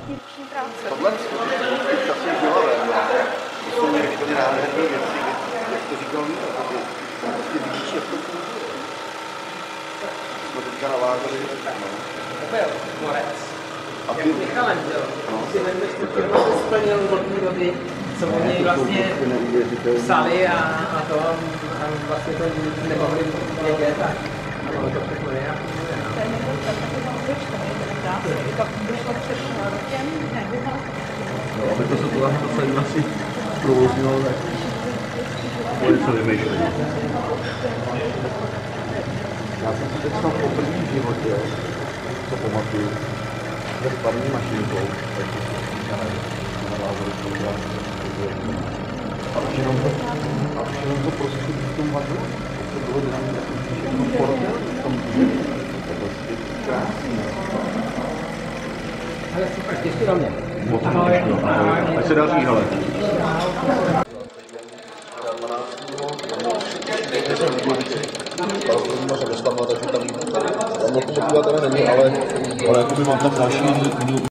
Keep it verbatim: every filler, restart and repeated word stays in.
vlastní ruční práce. Tohle je časně žilavé. To jsou úplně nádherné věci, jak to říkal Míra, to prostě vidíš, jak to funguje. Jsme teďka navázali. To byl Morec. Jak Michelangelo. Si vezmeš tu firmu, to splnil od té doby, co oni vlastně psali a, a to a vlastně to nemohli vědět a ono to všechno je. To je nebo tak, taky tam obyčka, dá se, i pak vyšlo před rokem, ne, vyhla. No, aby to se to tam celý asi provoznilo, tak bude co vymýšlení. Já jsem si teď snad poprvé v životě, co pamatuju, se sparní mašinkou, takže já nevím, na názoru to a už jenom to, a už jenom to prostě v tom vadilo, to bylo dělané takový všechno portel, v tom díle, to je prostě krásný. Ale super, těšky do mě. Moc těžko, ahoj. Ať se daří, hele. Takže tam lokomotiva teda není, ale jakoby mám tam další